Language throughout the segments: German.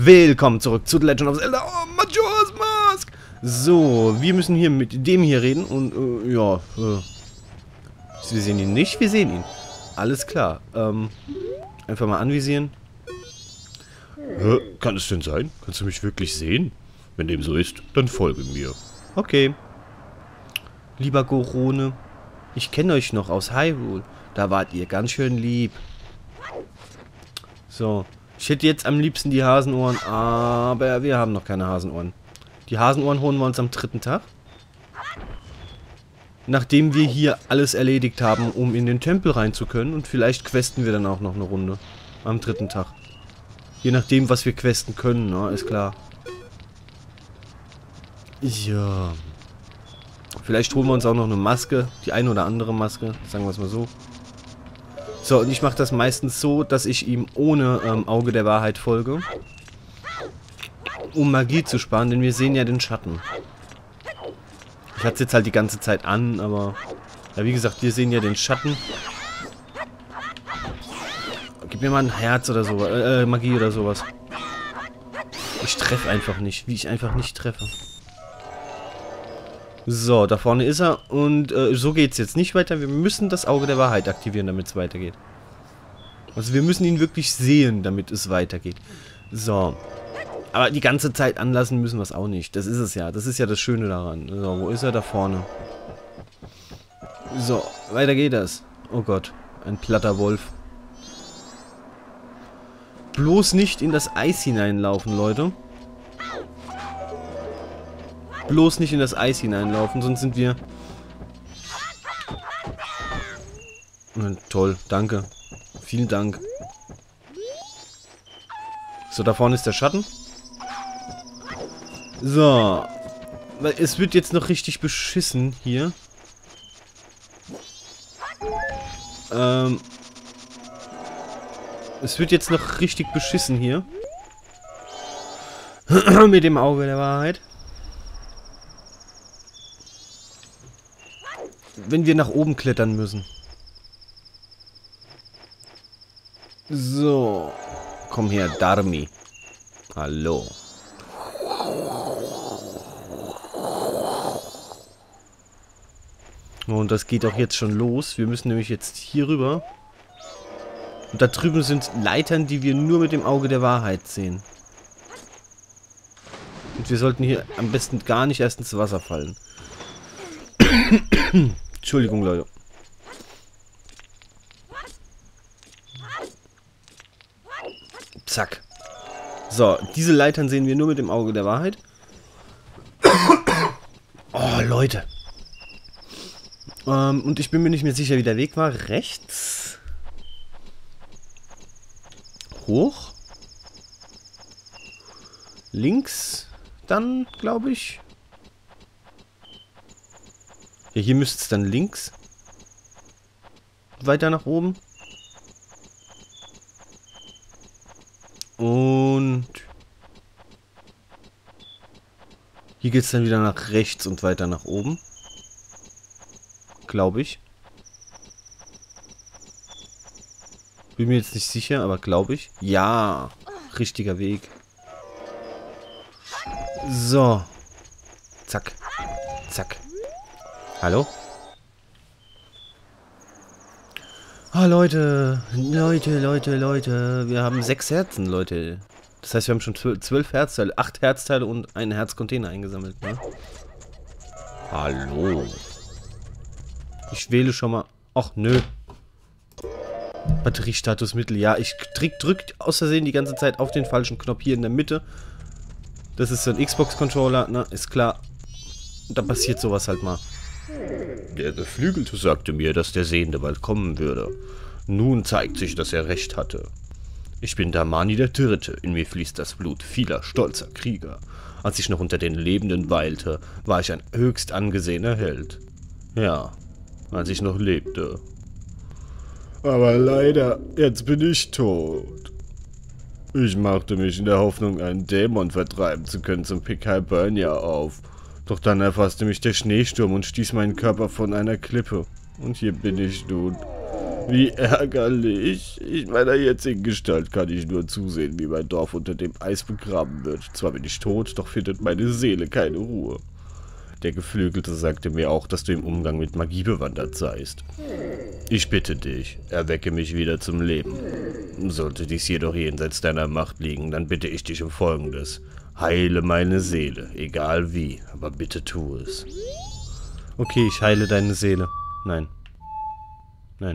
Willkommen zurück zu The Legend of Zelda. Oh, Majora's Mask! So, wir müssen hier mit dem hier reden und, wir sehen ihn nicht, wir sehen ihn. Alles klar. Einfach mal anvisieren. Kann es denn sein? Kannst du mich wirklich sehen? Wenn dem so ist, dann folge mir. Okay. Lieber Gorone, ich kenne euch noch aus Hyrule. Da wart ihr ganz schön lieb. So. Ich hätte jetzt am liebsten die Hasenohren, aber wir haben noch keine Hasenohren. Die Hasenohren holen wir uns am 3. Tag. Nachdem wir hier alles erledigt haben, um in den Tempel rein zu können. Und vielleicht questen wir dann auch noch eine Runde. Am 3. Tag. Je nachdem, was wir questen können, ne? Ist klar. Ja. Vielleicht holen wir uns auch noch eine Maske. Die eine oder andere Maske, sagen wir es mal so. So, und ich mache das meistens so, dass ich ihm ohne Auge der Wahrheit folge. Um Magie zu sparen, denn wir sehen ja den Schatten. Ich hatte es jetzt halt die ganze Zeit an, aber... Ja, wie gesagt, wir sehen ja den Schatten. Gib mir mal ein Herz oder so, Magie oder sowas. Ich treffe einfach nicht, wie ich einfach nicht treffe. So, da vorne ist er und so geht es jetzt nicht weiter. Wir müssen das Auge der Wahrheit aktivieren, damit es weitergeht. Also wir müssen ihn wirklich sehen, damit es weitergeht. So. Aber die ganze Zeit anlassen müssen wir es auch nicht. Das ist es ja. Das ist ja das Schöne daran. So, wo ist er? Da vorne. So, weiter geht das. Oh Gott, ein platter Wolf. Bloß nicht in das Eis hineinlaufen, Leute. Bloß nicht in das Eis hineinlaufen, sonst sind wir... Toll, danke. Vielen Dank. So, da vorne ist der Schatten. So. Weil es wird jetzt noch richtig beschissen hier. Es wird jetzt noch richtig beschissen hier. Mit dem Auge der Wahrheit. Wenn wir nach oben klettern müssen. So. Komm her, Darmi. Hallo. Und das geht auch jetzt schon los. Wir müssen nämlich jetzt hier rüber. Und da drüben sind Leitern, die wir nur mit dem Auge der Wahrheit sehen. Und wir sollten hier am besten gar nicht erst ins Wasser fallen. Entschuldigung, Leute. Zack. So, diese Leitern sehen wir nur mit dem Auge der Wahrheit. Oh, Leute. Und ich bin mir nicht mehr sicher, wie der Weg war. Rechts. Hoch. Links. Dann, glaube ich. Ja, hier müsste es dann links. Weiter nach oben. Und hier geht es dann wieder nach rechts und weiter nach oben. Glaube ich. Bin mir jetzt nicht sicher, aber glaube ich. Ja, richtiger Weg. So. Zack. Zack. Hallo? Ah, Leute. Leute. Wir haben 6 Herzen, Leute. Das heißt, wir haben schon 12 Herzteile, 8 Herzteile und einen Herzcontainer eingesammelt, ne? Hallo. Ich wähle schon mal... Ach, nö. Batteriestatusmittel. Ja, ich drück aus Versehen die ganze Zeit auf den falschen Knopf hier in der Mitte. Das ist so ein Xbox-Controller, ne? Ist klar. Da passiert sowas halt mal. Der Geflügelte sagte mir, dass der Sehende bald kommen würde. Nun zeigt sich, dass er recht hatte. Ich bin Damani der Dritte, in mir fließt das Blut vieler stolzer Krieger. Als ich noch unter den Lebenden weilte, war ich ein höchst angesehener Held. Ja, als ich noch lebte. Aber leider, jetzt bin ich tot. Ich machte mich in der Hoffnung, einen Dämon vertreiben zu können, zum Pikaiburnia auf. Doch dann erfasste mich der Schneesturm und stieß meinen Körper von einer Klippe. Und hier bin ich nun. Wie ärgerlich. In meiner jetzigen Gestalt kann ich nur zusehen, wie mein Dorf unter dem Eis begraben wird. Zwar bin ich tot, doch findet meine Seele keine Ruhe. Der Geflügelte sagte mir auch, dass du im Umgang mit Magie bewandert seist. Ich bitte dich, erwecke mich wieder zum Leben. Sollte dies jedoch jenseits deiner Macht liegen, dann bitte ich dich um Folgendes. Heile meine Seele, egal wie, aber bitte tu es. Okay, ich heile deine Seele. Nein. Nein.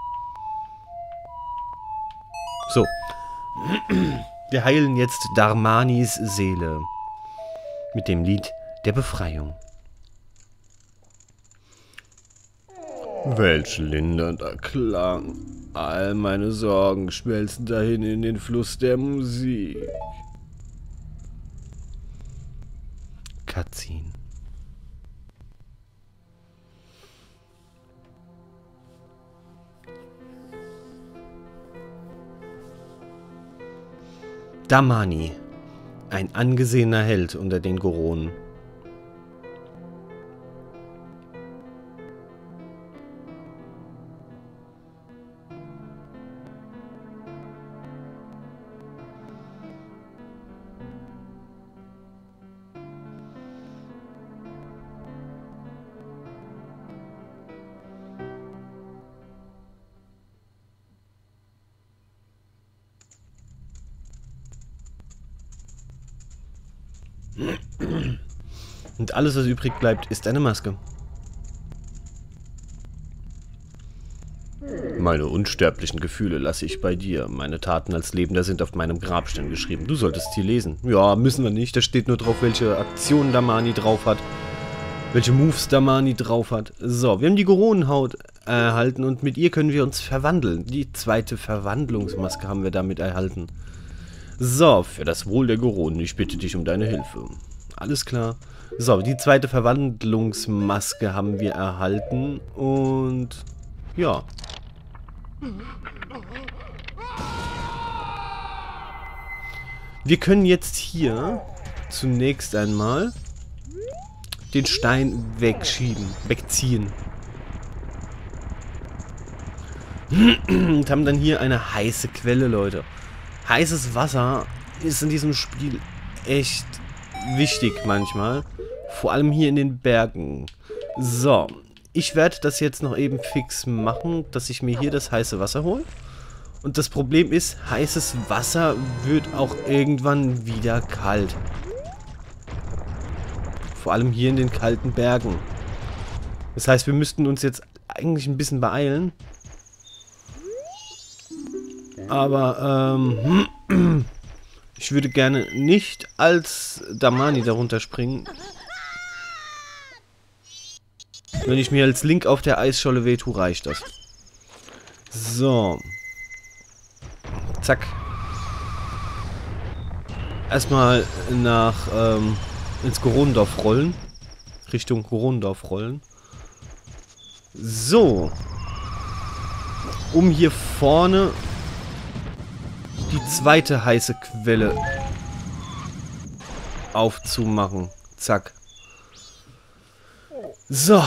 So. Wir heilen jetzt Darmanis Seele. Mit dem Lied der Befreiung. Welch lindernder Klang. All meine Sorgen schmelzen dahin in den Fluss der Musik. Cutscene. Darmani, ein angesehener Held unter den Goronen. Und alles, was übrig bleibt, ist eine Maske. Meine unsterblichen Gefühle lasse ich bei dir. Meine Taten als Lebender sind auf meinem Grabstein geschrieben. Du solltest sie lesen. Ja, müssen wir nicht. Da steht nur drauf, welche Aktionen Darmani drauf hat. Welche Moves Darmani drauf hat. So, wir haben die Goronenhaut erhalten und mit ihr können wir uns verwandeln. Die zweite Verwandlungsmaske haben wir damit erhalten. So, für das Wohl der Goronen, ich bitte dich um deine Hilfe. Alles klar. So, die zweite Verwandlungsmaske haben wir erhalten und ja. Wir können jetzt hier zunächst einmal den Stein wegziehen. Und haben dann hier eine heiße Quelle, Leute. Heißes Wasser ist in diesem Spiel echt wichtig manchmal. Vor allem hier in den Bergen. So, ich werde das jetzt noch eben fix machen, dass ich mir hier das heiße Wasser hole. Und das Problem ist, heißes Wasser wird auch irgendwann wieder kalt. Vor allem hier in den kalten Bergen. Das heißt, wir müssten uns jetzt eigentlich ein bisschen beeilen. Aber, ich würde gerne nicht als Darmani darunter springen. Wenn ich mir als Link auf der Eisscholle wehtue, reicht das. So. Zack. Erstmal ins Goronendorf rollen. Richtung Goronendorf rollen. So. Um hier vorne die zweite heiße Quelle aufzumachen. Zack. So.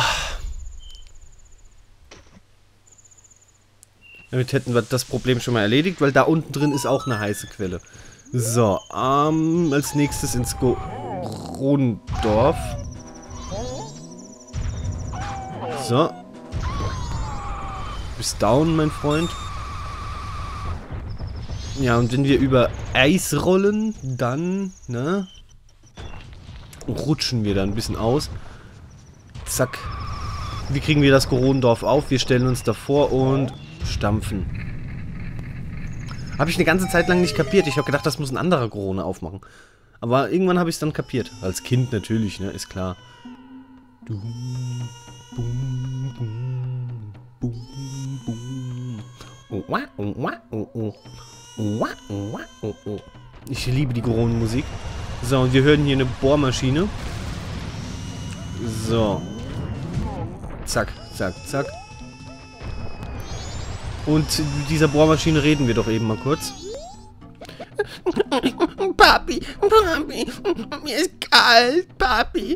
Damit hätten wir das Problem schon mal erledigt, weil da unten drin ist auch eine heiße Quelle. So, als nächstes ins Goronendorf. So. Du bist down, mein Freund. Ja, und wenn wir über Eis rollen, dann, ne, rutschen wir da ein bisschen aus. Zack. Wie kriegen wir das Goronendorf auf? Wir stellen uns davor und stampfen. Habe ich eine ganze Zeit lang nicht kapiert. Ich habe gedacht, das muss ein anderer Gorone aufmachen. Aber irgendwann habe ich es dann kapiert. Als Kind natürlich, ne, ist klar. Ich liebe die Goronenmusik. So, und wir hören hier eine Bohrmaschine. So. Zack, zack, zack. Und mit dieser Bohrmaschine reden wir doch eben mal kurz. Papi, mir ist kalt, Papi.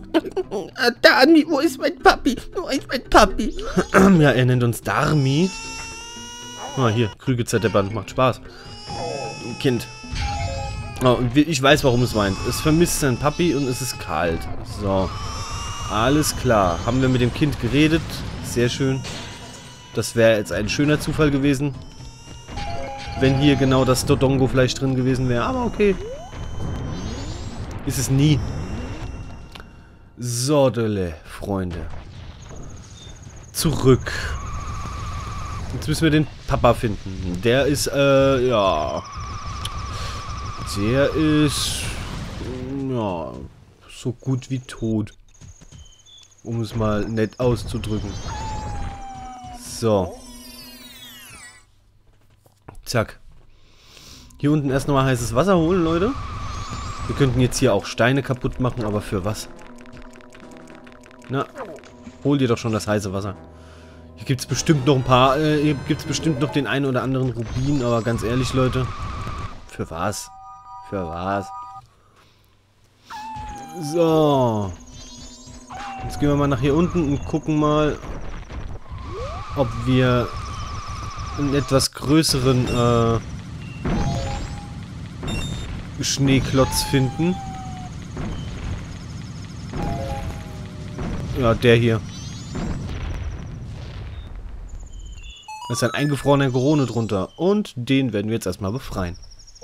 Dani, wo ist mein Papi? Wo ist mein Papi? Ja, er nennt uns Darmi. Ah, hier, Krüge zerdeppern. Macht Spaß. Kind. Oh, und ich weiß, warum es weint. Es vermisst seinen Papi und es ist kalt. So. Alles klar. Haben wir mit dem Kind geredet. Sehr schön. Das wäre jetzt ein schöner Zufall gewesen. Wenn hier genau das Dodongo-Fleisch drin gewesen wäre. Aber okay. Ist es nie. Sodele, Freunde. Zurück. Jetzt müssen wir den Papa finden. Der ist, ja... Der ist... Ja... So gut wie tot. Um es mal nett auszudrücken. So. Zack. Hier unten erst nochmal heißes Wasser holen, Leute. Wir könnten jetzt hier auch Steine kaputt machen, aber für was? Na, hol dir doch schon das heiße Wasser. Hier gibt es bestimmt noch ein paar, hier gibt es bestimmt noch den einen oder anderen Rubin, aber ganz ehrlich, Leute. Für was? Für was? So. Jetzt gehen wir mal nach hier unten und gucken mal, ob wir einen etwas größeren, Schneeklotz finden. Ja, der hier. Da ist ein eingefrorener Gorone drunter. Und den werden wir jetzt erstmal befreien.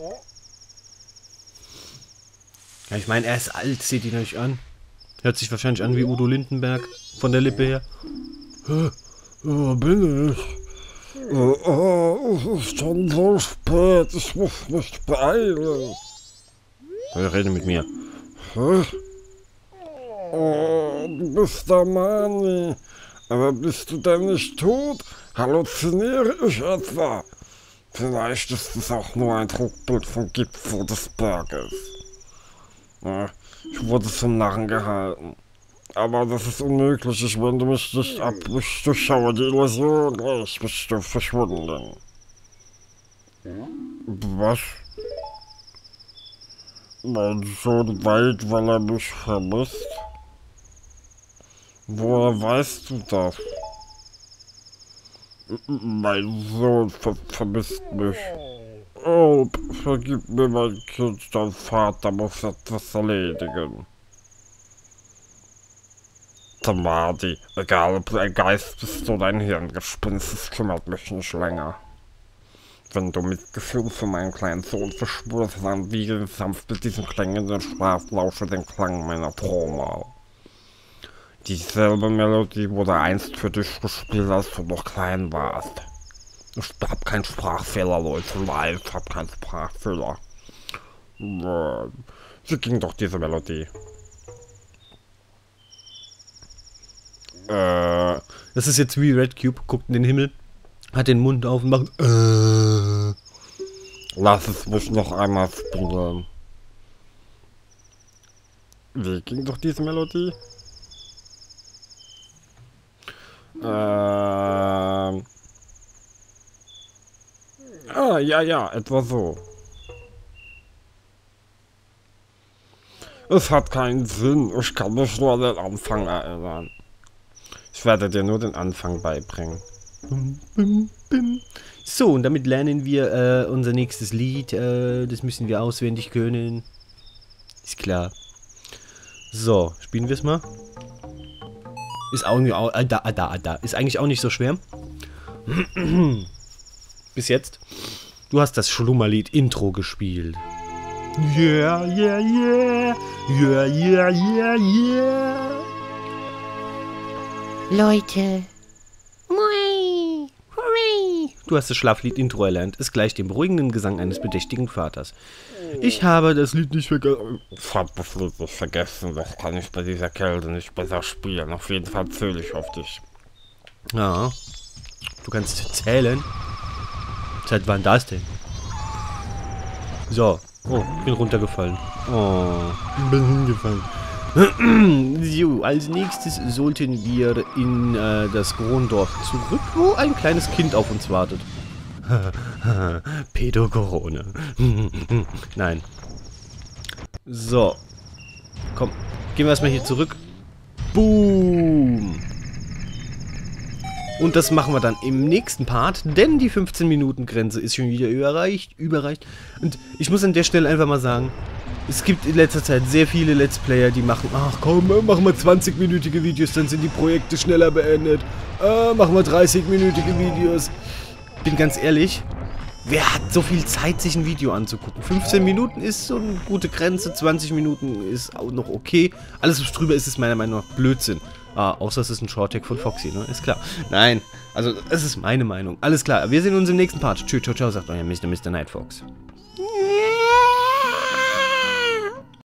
Ja, ich meine, er ist alt, seht ihn euch an. Hört sich wahrscheinlich an wie Udo Lindenberg. Von der Lippe her. Wo bin ich? Es ist schon so spät, ich muss mich beeilen. Rede mit mir. Hä? Oh, du bist der Mani. Aber bist du denn nicht tot? Halluziniere ich etwa? Vielleicht ist es auch nur ein Trugbild vom Gipfel des Berges. Ich wurde zum Narren gehalten. Aber das ist unmöglich, ich wende mich nicht ab. Ich durchschaue die Illusion, gleich bist du verschwunden. Was? Mein Sohn weint, weil er mich vermisst? Woher weißt du das? Mein Sohn vermisst mich. Oh, vergib mir, mein Kind, dein Vater muss etwas erledigen. Tamadi, egal ob du ein Geist bist oder ein Hirngespinst, es kümmert mich nicht länger. Wenn du Mitgefühl für meinen kleinen Sohn verspürst, dann wiege sanft mit diesen Klängen den Schlaf, lausche den Klang meiner Träume. Dieselbe Melodie wurde einst für dich gespielt, als du noch klein warst. Ich hab keinen Sprachfehler, Leute, nein, ich hab keinen Sprachfehler. Sie ging doch, diese Melodie. Das ist jetzt wie Red Cube, guckt in den Himmel, hat den Mund auf und macht Lass es mich noch einmal spielen. Wie ging doch diese Melodie? Ja, etwa so. Es hat keinen Sinn, ich kann mich nur an den Anfang erinnern. Ich werde dir nur den Anfang beibringen. So, und damit lernen wir unser nächstes Lied. Das müssen wir auswendig können. Ist klar. So, spielen wir es mal. Ist auch irgendwie ist eigentlich auch nicht so schwer. Bis jetzt. Du hast das Schlummerlied-Intro gespielt. Yeah, yeah, yeah. Yeah, yeah, yeah, yeah. Leute. Mui. Hurray. Du hast das Schlaflied-Intro erlernt. Es gleicht dem beruhigenden Gesang eines bedächtigen Vaters. Ich habe das Lied nicht vergessen. Ich hab das Lied nicht vergessen, das kann ich bei dieser Kälte nicht besser spielen. Auf jeden Fall zähle ich auf dich. Ja. Du kannst zählen. Seit wann das denn? So. Oh, ich bin runtergefallen. Oh, ich bin hingefallen. So, als nächstes sollten wir in das Kronendorf zurück, wo ein kleines Kind auf uns wartet. Pädogorone. Nein. So. Komm, gehen wir erstmal hier zurück. Boom. Und das machen wir dann im nächsten Part, denn die 15-Minuten-Grenze ist schon wieder überreicht. Und ich muss an der Stelle einfach mal sagen, es gibt in letzter Zeit sehr viele Let's Player, die machen, ach komm, machen wir 20-minütige Videos, dann sind die Projekte schneller beendet. Machen wir 30-minütige Videos. Bin ganz ehrlich, wer hat so viel Zeit, sich ein Video anzugucken? 15 Minuten ist so eine gute Grenze, 20 Minuten ist auch noch okay. Alles, was drüber ist, ist meiner Meinung nach Blödsinn. Außer es ist ein Short-Tag von Foxy, ne? Ist klar. Nein, also, es ist meine Meinung. Alles klar, wir sehen uns im nächsten Part. Tschüss, ciao, ciao, sagt euer Mr. Nightfox.